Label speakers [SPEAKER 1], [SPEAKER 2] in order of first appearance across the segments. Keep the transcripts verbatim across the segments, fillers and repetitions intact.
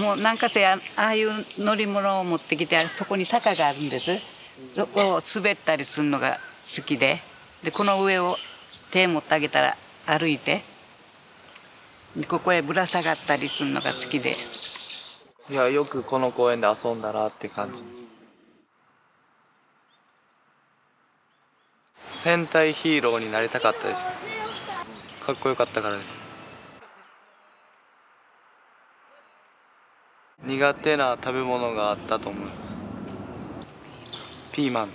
[SPEAKER 1] もうなんかせああいう乗り物を持ってきてそこに坂があるんです。そこを滑ったりするのが好きで、でこの上を手持ってあげたら歩いてここへぶら下がったりするのが好きで。
[SPEAKER 2] いや、よくこの公園で遊んだらって感じです。戦隊ヒーローになりたかったです。かっこよかったからです。苦手な食べ物があったと思います。ピーマ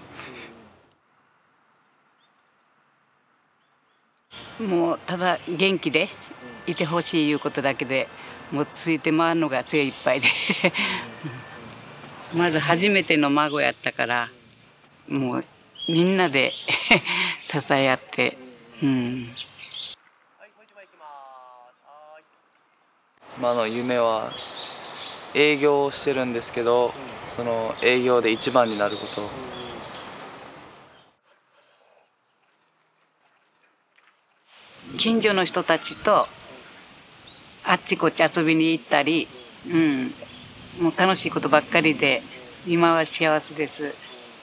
[SPEAKER 1] ン。もうただ元気でいてほしいいうことだけでもうついて回るのが精一杯でまず初めての孫やったからもうみんなで支え合って、うん、
[SPEAKER 2] 今の夢は営業をしてるんですけど、その営業で一番になること。
[SPEAKER 1] 近所の人たちとあっちこっち遊びに行ったり、うん、もう楽しいことばっかりで今は幸せです。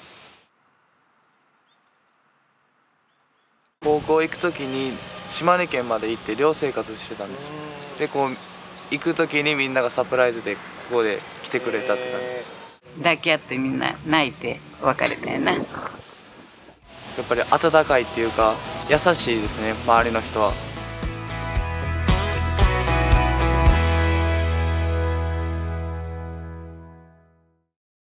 [SPEAKER 2] 高校行く時に島根県まで行って寮生活してたんです。でこう行く時にみんながサプライズでここで来てくれたって感じです。
[SPEAKER 1] 抱き合ってみんな泣いて別れたよな。や
[SPEAKER 2] っぱり温かいっていうか優しいですね、周りの人は。